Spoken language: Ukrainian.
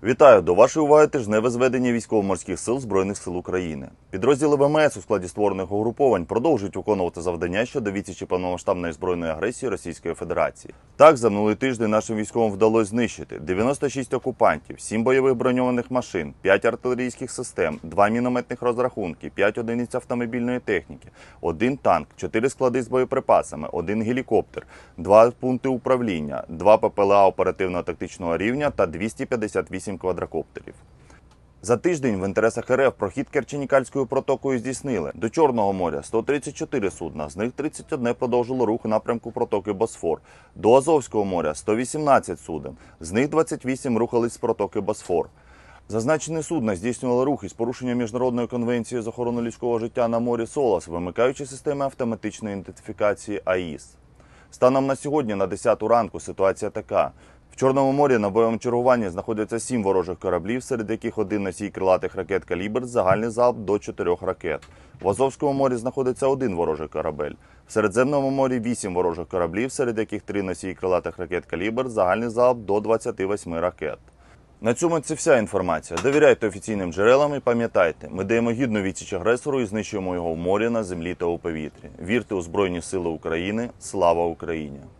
Вітаю! До вашої уваги тижневе зведення військово-морських сил Збройних сил України. Підрозділи ВМС у складі створених угруповань продовжують виконувати завдання щодо відсічі повномасштабної збройної агресії Російської Федерації. Так, за минулий тиждень нашим військовим вдалося знищити 96 окупантів, 7 бойових броньованих машин, 5 артилерійських систем, 2 мінометних розрахунки, 5 одиниць автомобільної техніки, 1 танк, 4 склади з боєприпасами, 1 гелікоптер, 2 пункти управління, 2 ППЛА оперативно-тактичного рівня та 258 квадрокоптерів. За тиждень в інтересах РФ прохід Керченською протокою здійснили. До Чорного моря – 134 судна, з них 31 продовжило рух у напрямку протоки Босфор. До Азовського моря – 118 суден, з них 28 рухались з протоки Босфор. Зазначені судна здійснювали рух із порушенням Міжнародної конвенції з охорони людського життя на морі СОЛАС, вимикаючи системи автоматичної ідентифікації АІС. Станом на сьогодні, на 10 ранку, ситуація така. В Чорному морі на бойовому чергуванні знаходяться 7 ворожих кораблів, серед яких 1 носій крилатих ракет «Калібр» з загальний залп до 4 ракет. В Азовському морі знаходиться 1 ворожий корабель. В Середземному морі 8 ворожих кораблів, серед яких 3 носії крилатих ракет «Калібр» з загальний залп до 28 ракет. На цьому це вся інформація. Довіряйте офіційним джерелам і пам'ятайте, ми даємо гідну відсіч агресору і знищуємо його в морі, на землі та у повітрі. Вірте у Збройні Сили України. Слава Україні!